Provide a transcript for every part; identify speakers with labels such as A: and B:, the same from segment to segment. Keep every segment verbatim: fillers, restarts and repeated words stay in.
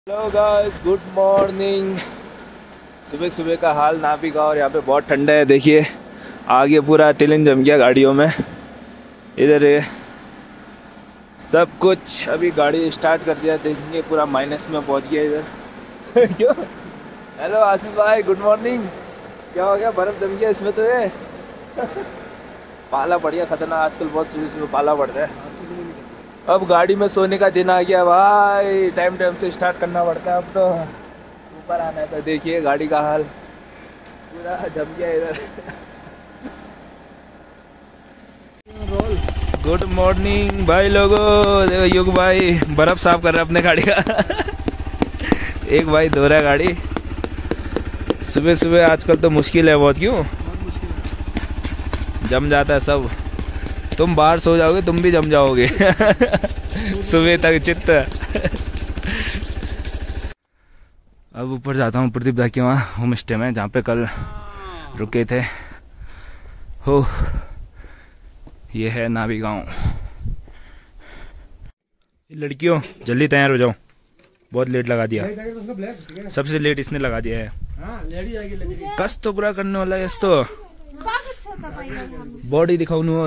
A: Hello guys, good morning. सुबह सुबह का हाल नाभी का, और यहाँ पे बहुत ठंडा है। देखिए आगे पूरा टिलन जम गया गाड़ियों में। इधर है सब कुछ। अभी गाड़ी स्टार्ट कर दिया, देखेंगे पूरा माइनस में पहुँच गया इधर। क्यों? हेलो आशीष भाई, गुड मॉर्निंग। क्या हो गया? बर्फ़ जम गया इसमें तो। ये पाला पड़ गया खतरनाक। आजकल बहुत सुबह सुबह पाला पड़ रहा है। अब गाड़ी में सोने का दिन आ गया भाई। टाइम टाइम से स्टार्ट करना पड़ता है अब तो। ऊपर आना है तो देखिए गाड़ी का हाल पूरा जम गया इधर। गुड मॉर्निंग भाई लोगों। देखो युग भाई बर्फ साफ कर रहा है अपने गाड़ी का। एक भाई धो रहा है गाड़ी सुबह सुबह। आजकल तो मुश्किल है बहुत। क्यों? जम जाता है सब। तुम बाहर सो जाओगे, तुम भी जम जाओगे। सुबह तक चित्त। अब ऊपर जाता हूँ प्रदीप दा के वहाँ होम स्टे में, जहाँ पे कल रुके थे। हो ये है नाभी गाँव। लड़कियों जल्दी तैयार हो जाओ, बहुत लेट लगा दिया। सबसे लेट इसने लगा दिया है। कस तो पूरा करने वाला है तो। बॉडी दिखाऊँ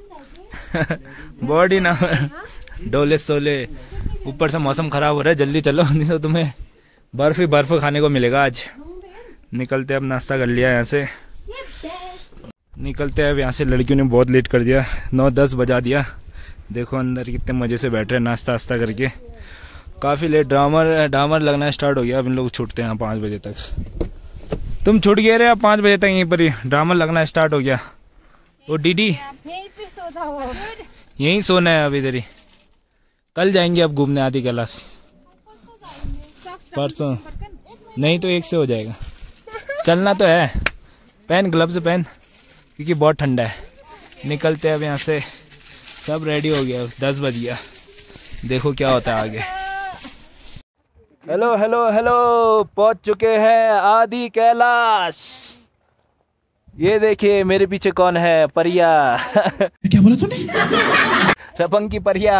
A: बॉडी ना डोले सोले। ऊपर से मौसम खराब हो रहा है, जल्दी चलो नहीं तो तुम्हें बर्फ ही बर्फ खाने को मिलेगा आज। निकलते अब नाश्ता कर लिया यहाँ से। निकलते अब यहाँ से। लड़कियों ने बहुत लेट कर दिया, नौ दस बजा दिया। देखो अंदर कितने मज़े से बैठ रहे हैं नाश्ता वास्ता करके। काफ़ी लेट ड्रामर डामर लगना स्टार्ट हो गया। अब इन लोग छूटते हैं यहाँ पाँच बजे तक। तुम छूट गए रहे, अब पाँच बजे तक यहीं पर ही ड्रामर लगना स्टार्ट हो गया। वो डीडी यहीं सोना है अब इधर ही। कल जाएंगे अब घूमने आदि कैलाश। परसों नहीं तो एक से हो जाएगा। चलना तो है। पहन ग्लव्स पहन, क्योंकि बहुत ठंडा है। निकलते हैं अब यहाँ से। सब रेडी हो गया, दस बज गया। देखो क्या होता है आगे। हेलो हेलो हेलो, पहुँच चुके हैं आदि कैलाश। ये देखिए मेरे पीछे कौन है? परिया। क्या बोला तूने? रपंग की परिया।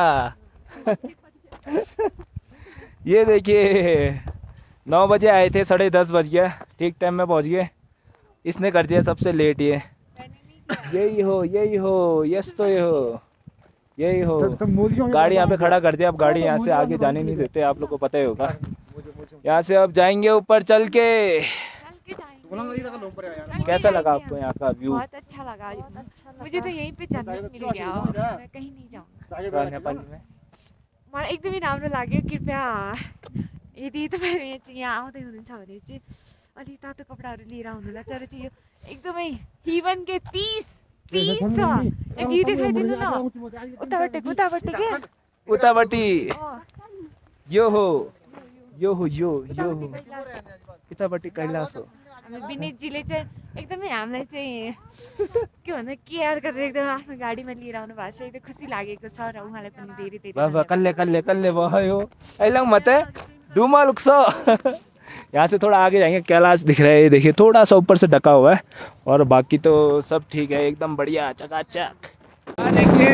A: ये देखिए नौ बजे आए थे, साढ़े दस बज गया। ठीक टाइम में पहुंच गए। इसने कर दिया सबसे लेट। ये यही हो यही हो यस तो ये हो यही हो। गाड़ी यहाँ पे खड़ा कर दिया। अब गाड़ी यहाँ से आगे जाने नहीं देते, आप लोग को पता ही होगा। यहाँ से अब जाएंगे ऊपर चल के। कैसा लगा आपको यहाँ का व्यू?
B: बहुत अच्छा लगा। मुझे तो यहीं पे जन्नत मिल गया, मैं कहीं नहीं जाऊँगा।
A: नेपाली में
B: मलाई एकदमै राम्रो लाग्यो। कृपया यदि तपाईहरु यहाँ आउँदै हुनुहुन्छ भने चाहिँ अलि तातो कपडाहरू लिएर आउनुहोला। तर चाहिँ यो एकदमै हिवन के पीस पीस छ। एक भ्यू देखाइदिनु न। उतापट्टि उतापट्टि के
A: उतापट्टि यो हो यो हो यो यो हो उतापट्टि कैलाश हो।
B: विनीतजीले चाहिँ एकदमै हामीलाई चाहिँ के भन्दा केयर गरेर एकदम आफ्नो गाडीमा लिएर आउनु भएको छ। एकदम खुसी लागेको छ र उहाँलाई पनि धेरै धेरै
A: वाह वाह, कल्ले कल्ले कल्ले भयो। ऐलंग मत है डूमा लुक्सो। यहाँ से थोड़ा आगे जाएंगे, कैलाश दिख रहा है। ये देखिए थोड़ा सा ऊपर से ढका हुआ है, और बाकी तो सब ठीक है, एकदम बढ़िया चकाचक। देखिए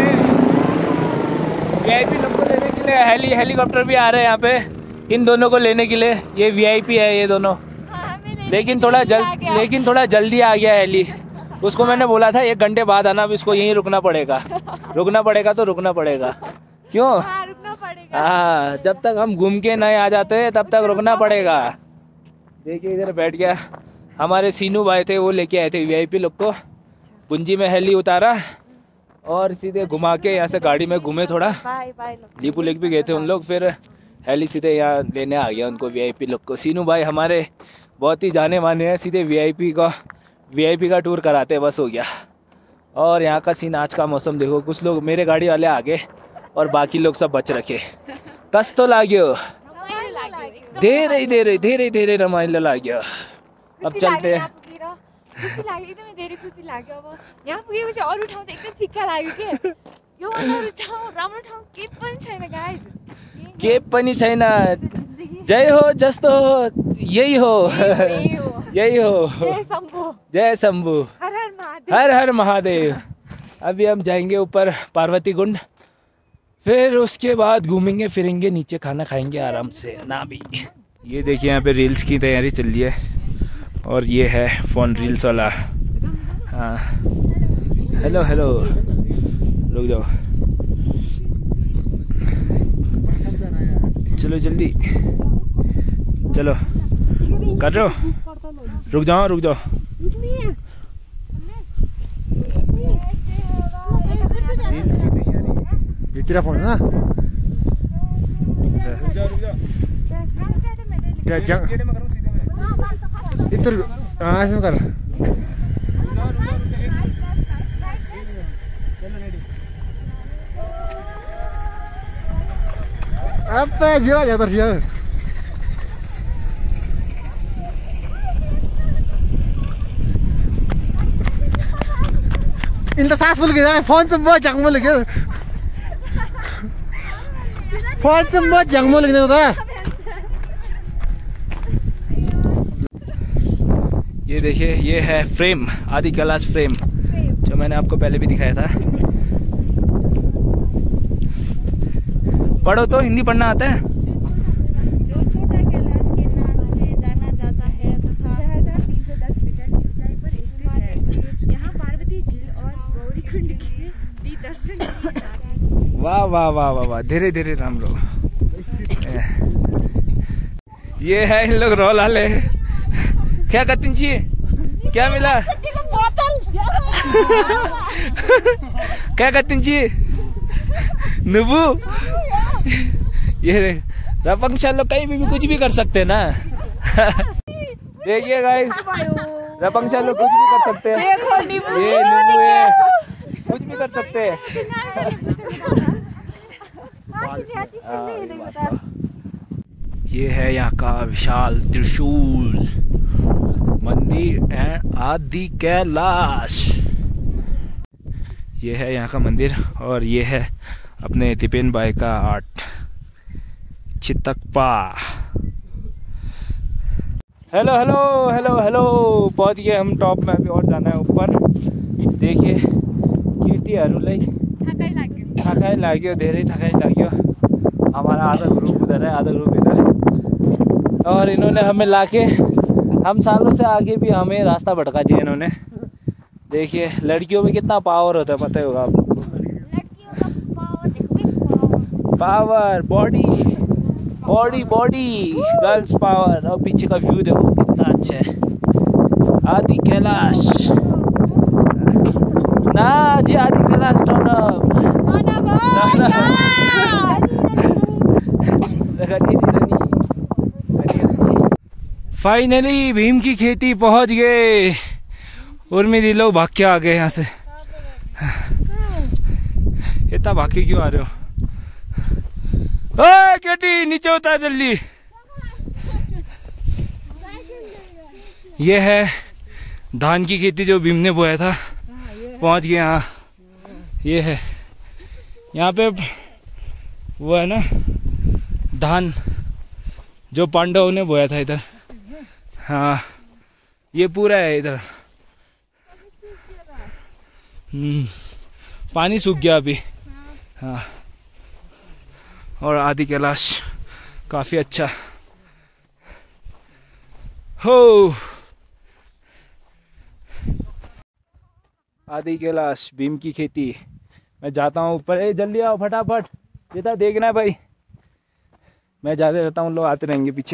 A: वीआईपी लोग को लेने के लिए हेली हेलीकॉप्टर भी आ रहे हैं यहाँ पे। इन दोनों को लेने के लिए ये वीआईपी है ये दोनों। लेकिन थोड़ा जल्द लेकिन थोड़ा जल्दी आ गया हेली। उसको मैंने बोला था एक घंटे बाद आना। अब इसको यहीं रुकना पड़ेगा। रुकना पड़ेगा तो रुकना पड़ेगा। क्यों?
B: हाँ, रुकना पड़ेगा।
A: हाँ, जब तक हम घूम के नहीं आ जाते तब तक रुकना पड़ेगा। देखिए इधर बैठ गया। हमारे सीनू भाई थे, वो लेके आए थे वीआईपी लोग को। पुंजी में हेली उतारा और सीधे घुमा के यहाँ से गाड़ी में घूमे थोड़ा। लीपू लेक भी गए थे उन लोग, फिर हेली सीधे यहाँ लेने आ गया उनको, वीआईपी लोग को। सीनू भाई हमारे बहुत ही जाने माने हैं, सीधे वीआईपी का वीआईपी का टूर कराते बस हो गया। और यहाँ का सीन आज का मौसम देखो। कुछ लोग मेरे गाड़ी वाले आगे और बाकी लोग सब बच रखे। कस तो लाग्यो, धेरै धेरै धेरै धेरै रमाइलो लाग्यो। अब चलते हैं।
B: खुसी लाग्यो, एकदमै धेरै खुसी लाग्यो। अब यहाँ पुगेपछि अरू ठाउँ चाहिँ एकदम फिक्का लाग्यो के। यो अरू ठाउँ राम्रो ठाउँ के पनि छैन गाइस,
A: के पनि छैन। जय हो जस्तो हो यही हो यही हो।
B: जय शंभू
A: जय शंभू,
B: हर हर महादेव
A: हर हर महादेव। अभी हम जाएंगे ऊपर पार्वती कुंड। फिर उसके बाद घूमेंगे फिरेंगे, नीचे खाना खाएंगे आराम से ना भी। ये देखिए यहाँ पे रील्स की तैयारी चल रही है और ये है फोन रील्स वाला। हाँ हेलो हेलो, रुक जाओ, चलो जल्दी चलो, कर रहे हो, रुक जाओ रुक जाओ। रील्स की तैयारी,
C: ये तेरा फोन है ना?
A: रुक जाओ रुक जाओ,
C: क्या जंग इधर, हाँ इसमें कर। apa aja aja terus ya. इंत सास बोल के फोन से बहुत जंग बोल के फोन से बहुत जंग बोल के होता है।
A: ये देखिए ये है फ्रेम, आदि कैलाश फ्रेम, जो मैंने आपको पहले भी दिखाया था। पढ़ो तो, हिंदी पढ़ना आता है।
D: जो छोटा कैलाश के नाम से जाना जाता है तथा छह हजार तीन सौ दस मीटर की ऊंचाई पर स्थित है। यहाँ पार्वती झील और गौरी कुंड के भी दर्शन किए जाते हैं।
A: वाह वाह वाह वाह वाह, धीरे धीरे राम लो। ये है इन लोग रोल वाले। क्या करती छी, क्या मिला? क्या करती छी नुबू? ये रपंक्षा लोग कहीं भी, भी कुछ भी कर सकते ना। देखिए गाइस, रपंक्षा लोग कुछ भी कर सकते हैं। ये नुबू है, कुछ भी कर सकते हैं। ये है यहाँ का विशाल त्रिशूल मंदिर है आदि कैलाश। ये है यहाँ का मंदिर और ये है अपने तिपेन भाई का आर्ट चितकपा। हेलो हेलो हेलो हेलो, पहुँच गए हम टॉप में, अभी और जाना है ऊपर। देखिए कीर्तिहरूलाई
B: थकाइ लाग्यो,
A: थकाइ लाग्यो, धेरै थकाइ लाग्यो। हमारा आधा ग्रुप उधर है, आधा ग्रुप इधर, और इन्होंने हमें लाके, हम सालों से आगे भी हमें रास्ता भटका दिया इन्होंने। देखिए लड़कियों में कितना पावर होता है, पता ही होगा आप लोग को। Power, body body body, girls power. और पीछे का व्यू देखो कितना अच्छा है, आदि कैलाश ना जी, आदि कैलाश फाइनली भीम की खेती पहुंच गए। उर्मी दी लोग भाग के आ गए यहाँ से। इतना भाग के क्यों आ रहे हो? ओए केटी नीचे उतार जल्दी। ये है धान की खेती जो भीम ने बोया था, पहुंच गए यहाँ। ये है यहाँ पे वो है ना धान जो पांडवों ने बोया था इधर। हाँ ये पूरा है इधर। हम्म पानी सूख गया अभी। हाँ और आदि कैलाश काफी अच्छा हो। आदि कैलाश भीम की खेती। मैं जाता हूँ ऊपर। ए जल्दी आओ फटाफट, जितना देखना है भाई। मैं जाते रहता हूँ, लोग आते रहेंगे पीछे।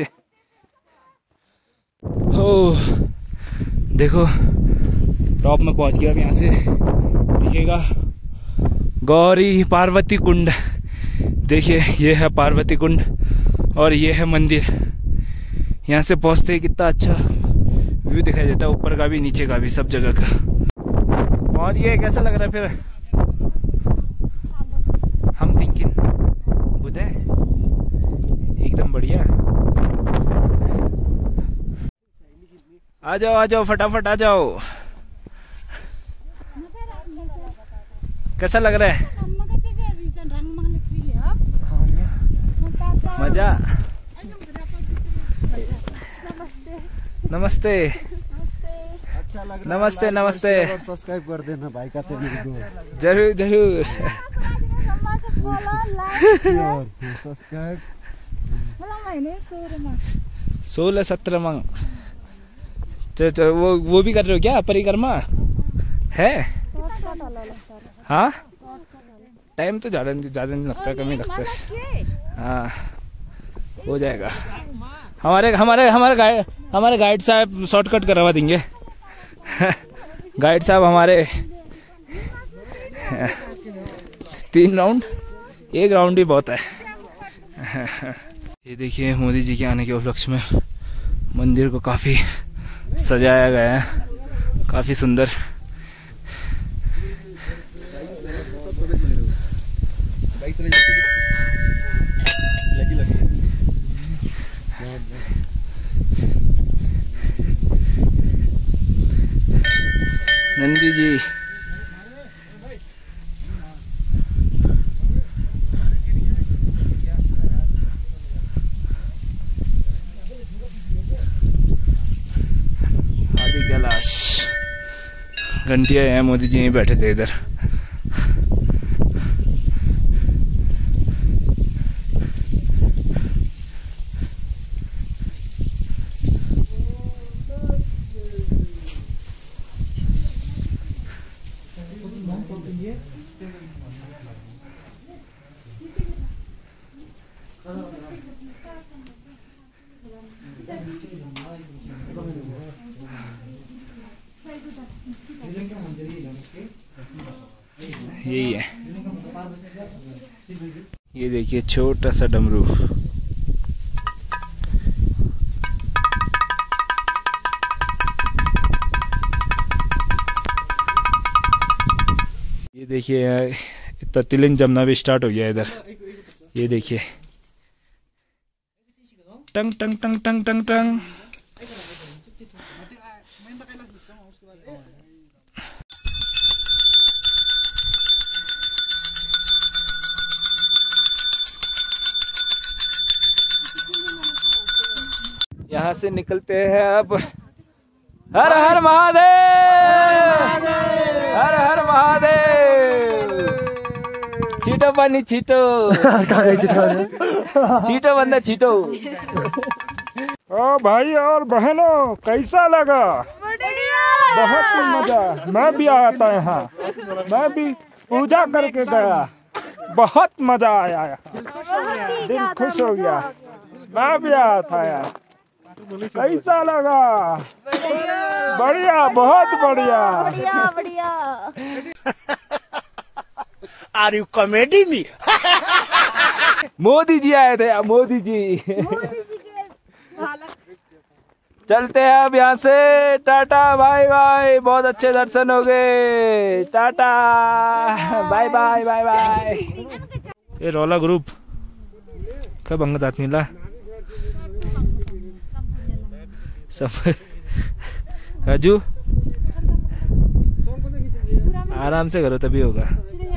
A: हो देखो टॉप में पहुंच गया। अब यहाँ से दिखेगा गौरी पार्वती कुंड। देखिए ये है पार्वती कुंड और ये है मंदिर। यहाँ से पहुँचते ही कितना अच्छा व्यू दिखाई देता है, ऊपर का भी नीचे का भी, सब जगह का। पहुँच गए, कैसा लग रहा है फिर? हम थिंकिंग बुध है एकदम बढ़िया। आ जाओ आ जाओ फटाफट आ जाओ। कैसा लग रहा है? मजा। नमस्ते
C: अच्छा लग रहा है।
A: नमस्ते नमस्ते।
C: सब्सक्राइब कर देना भाई का चैनल को।
A: जरूर जरूर।
C: सब्सक्राइब
A: सोलह सत्रह मंग। तो, तो वो वो भी कर रहे हो क्या परिक्रमा है? हाँ टाइम तो ज़्यादा ज़्यादा नहीं लगता, कम ही लगता है। हाँ हो जाएगा। हमारे हमारे हमारे गाइड हमारे गाइड साहब शॉर्टकट करवा देंगे। गाइड साहब हमारे तीन राउंड, एक राउंड ही बहुत है। ये देखिए मोदी जी के आने के उपलक्ष्य में मंदिर को काफ़ी सजाया गया है, काफ़ी सुंदर। नंदी जी आदि कैलाश घंटिया है। मोदी जी बैठे थे इधर। यही है, ये देखिए छोटा सा डमरू। ये देखिए तिलिंग जमना भी स्टार्ट हो गया इधर। ये देखिए टंग टंग टंग टंग टंग टंग। यहाँ से निकलते हैं अब। हर हर महादेव, हर हर महादेव। छीटो पानी छीटो, छीटो बंदा छीटो। ओ भाई और बहनों कैसा लगा? बहुत मजा। मैं भी आया था यहाँ, मैं भी पूजा करके गया, बहुत मजा आया, दिल खुश हो गया। मैं भी आया था यार, कैसा लगा? बढ़िया, बहुत बढ़िया,
D: बढ़िया बढ़िया।
C: Are you comedy me?
A: Modi ji आए थे, मोदी जी। चलते हैं अब यहाँ से। टाटा बाय बाय, बहुत अच्छे दर्शन हो गए। Tata bye bye bye bye. ये रोला ग्रुप कब अंगत आत्मीला सब। राजू आराम से करो तभी होगा।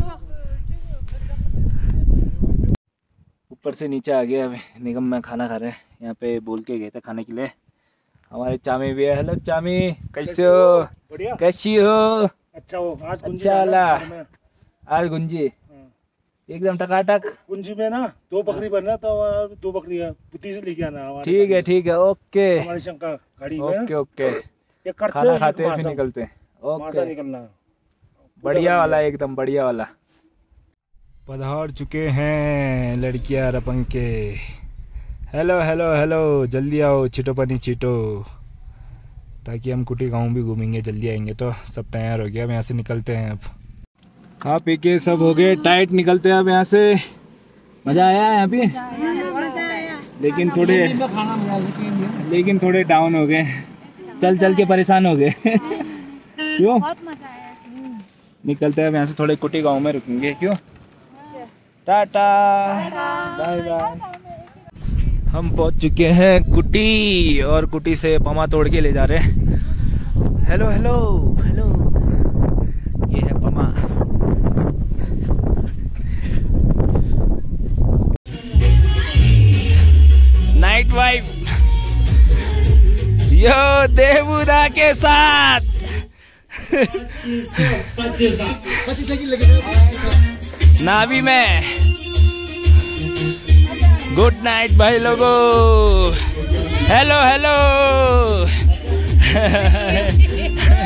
A: ऊपर से नीचे आ गया। निगम में खाना खा रहे हैं, यहाँ पे बोल के गए थे खाने के लिए। हमारे चामी भी है। हेलो चामी, कैसे हो?
E: बढ़िया।
A: कैसी हो?
E: अच्छा हो आज गुंजी
A: अच्छा ला।
E: में।
A: आज गुंजी एकदम टकाटक।
E: गुंजी में ना दो बकरी बन रहा तो दो बकरी है, बुद्धि से लेके आना।
A: ठीक है ठीक है, ओके
E: हमारी शंका गाड़ी में।
A: ओके ओके,
E: ये खर्चे
A: खाना खाते हैं
E: मासा-
A: फिर निकलते हैं।
E: मासा
A: ओके
E: निकलना
A: बढ़िया वाला, एकदम बढ़िया वाला। पधार चुके हैं लड़कियां रपंग के। हेलो हेलो हेलो, जल्दी आओ, छिटो पानी छिटो, ताकि हम कुटी गाँव भी घूमेंगे। जल्दी आएंगे तो सब तैयार हो गया। अब यहाँ से निकलते हैं। अब खा पी के सब हो गए टाइट, निकलते हैं अब यहाँ से। मजा आया यहाँ पे, लेकिन थोड़े लेकिन थोड़े डाउन हो गए, चल चल के परेशान हो गए। क्यों?
D: बहुत मजा आया।
A: निकलते हैं यहाँ से, थोड़े कुटी गांव में रुकेंगे। क्यों? Tata bye bye. हम पहुंच चुके हैं कुटी, और कुटी से पमा तोड़ के ले जा रहे हैं। हेलो हेलो हेलो, ये है पमा। नाइट वाइफ यो देवुदा के साथ। नावी में गुड नाइट भाई लोगों। Hello hello